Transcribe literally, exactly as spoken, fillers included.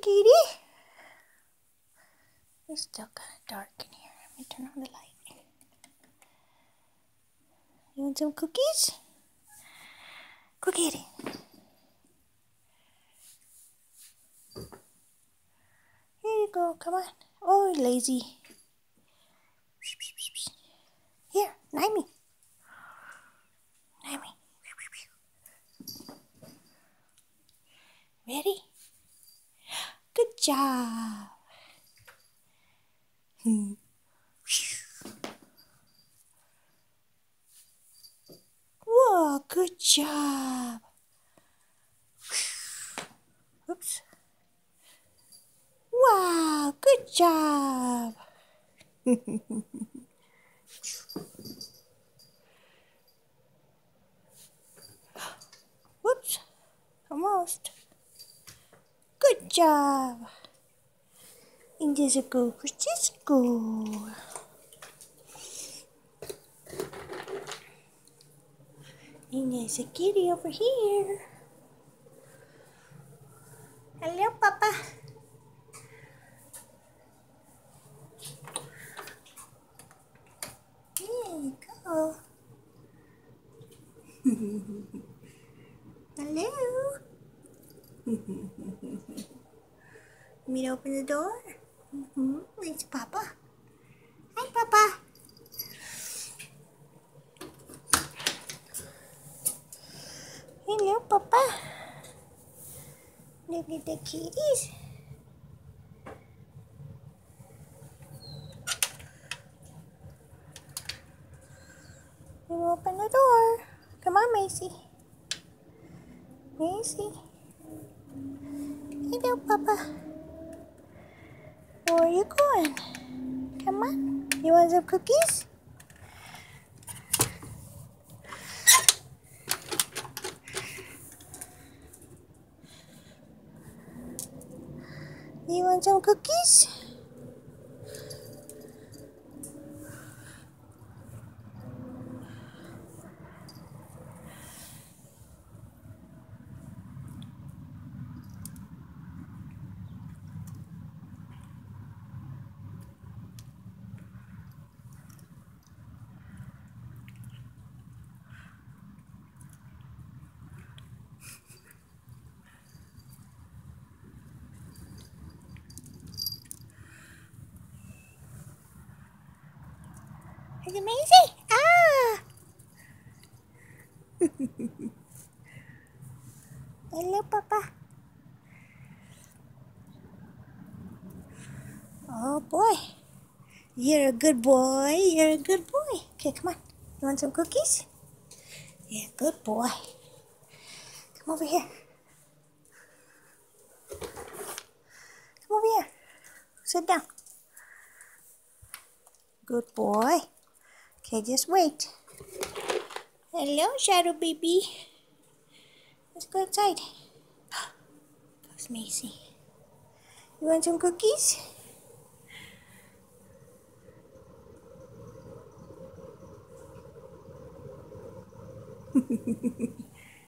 kitty. It's still kind of dark in here. Let me turn on the light. You want some cookies? Go get it. Here you go. Come on. Oh, lazy. Here, knife me. Knife me. Ready? Good job. Hmm. Whoa, good job. Oops. Wow, good job. Whoops, almost. Good job. And there's a go for Cisco. And there's a kitty over here. Hello, Papa. There you go. Hello. Want me to open the door? Mm-hmm. It's Papa. Hi, Papa. Hello, Papa. Look at the kitties. You open the door. Come on, Macy. Macy. Hello, Papa. Where are you going? Come on. You want some cookies? You want some cookies? It's amazing. Ah! Hello, Papa. Oh, boy. You're a good boy. You're a good boy. Okay, come on. You want some cookies? Yeah, good boy. Come over here. Come over here. Sit down. Good boy. Okay, just wait. Hello, Shadow Baby. Let's go outside. That's Macy. You want some cookies?